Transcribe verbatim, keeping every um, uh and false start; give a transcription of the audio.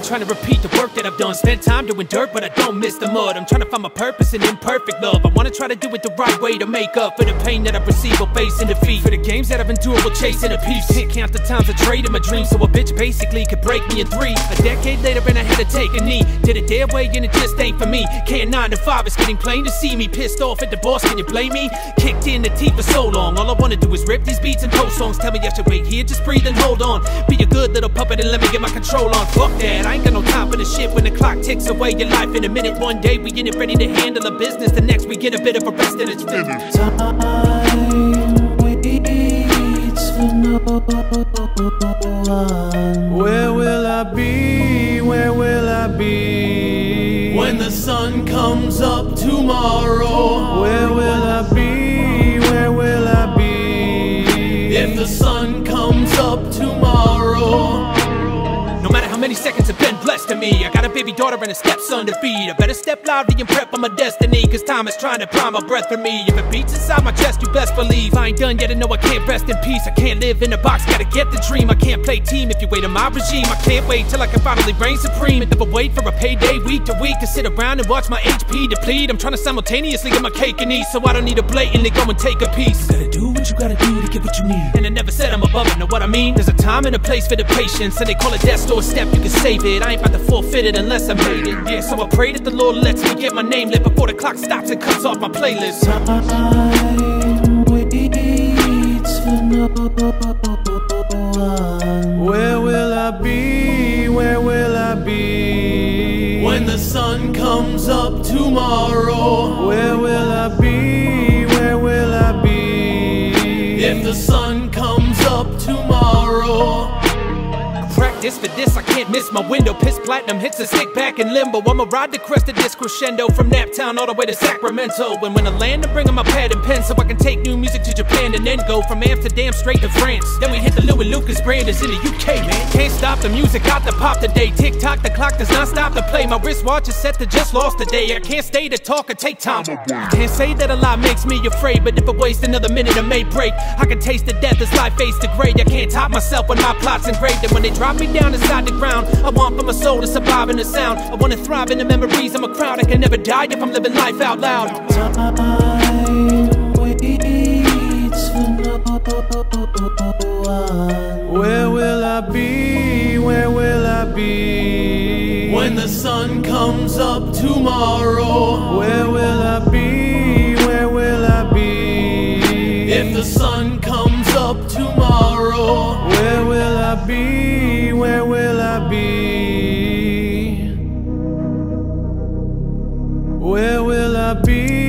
trying to repeat the work that I've done. Spent time doing dirt, but I don't miss the mud. I'm trying to find my purpose in imperfect love. I wanna try to do it the right way to make up for the pain that I've received while facing defeat. For the games that I've endured while chasing a piece. Can't count the times I traded my dreams, so a bitch basically could break me in three. A decade later and I had to take a knee. Did it their way and it just ain't for me. Can't nine to five, it's getting plain to see me. Pissed off at the boss, can you blame me? Kicked in the teeth for so long. All I wanna do is rip these beats and post songs. Tell me I should wait here, just breathe and hold on. Be a good little puppet and let me get my control on. Fuck that, I ain't got no time for the shit. When the clock ticks away your life in a minute. One day we get it ready to handle a business, the next we get a bit of a rest and it's finished. Time waits for no one. Where will I be, where will I be when the sun comes up tomorrow? Where will I be, where will I be if the sun comes up tomorrow? No matter how many seconds have been blessed to me, I got a baby daughter and a stepson to feed. I better step lively and prep on my destiny, cause time is trying to prime my breath for me. If it beats inside my chest, you best believe I ain't done yet, I know I can't rest in peace. I can't live in a box, gotta get the dream. I can't play team if you wait on my regime. I can't wait till I can finally reign supreme, and never wait for a payday week to week to sit around and watch my H P deplete. I'm trying to simultaneously get my cake and eat, so I don't need to blatantly go and take a piece. You gotta do what you gotta do to get what you need, and I never said I'm above it, know what I mean? There's a time and a place for the patience, and they call it death door step, you can save it. I ain't about to forfeit it unless I made it. Yeah, so I pray that the Lord lets me get my name lit before the clock stops and cuts off my playlist. Time waits for no one. Where will I be, where will I be when the sun comes up tomorrow? Where will I be, where will I be if the sun comes up tomorrow? Practice for this, I can't miss my window. Piss platinum hits a stick back in limbo. I'ma ride the crest of this crescendo from Naptown all the way to Sacramento. And when I land, I'm bringing my pad and pen so I can take new music to Japan and then go from Amsterdam straight to France. Then we hit the Louis Lucas brand is in the U K, man. Can't stop the music, got the pop today. Tick tock, the clock does not stop to play. My wristwatch is set to just lost today. I can't stay to talk or take time. Can't say that a lot makes me afraid, but if I waste another minute, I may break. I can taste the death as life fades to gray. I can't top myself when my plot's engraved, and when they drop me down inside the ground, I want for my soul to survive in the sound. I wanna thrive in the memories of a crowd. I can never die if I'm living life out loud. Time waits for no one. Where will I be, where will I be when the sun comes up tomorrow? Where will I be, where will I be if the sun comes up tomorrow? Where will I be, where will I be Where will I be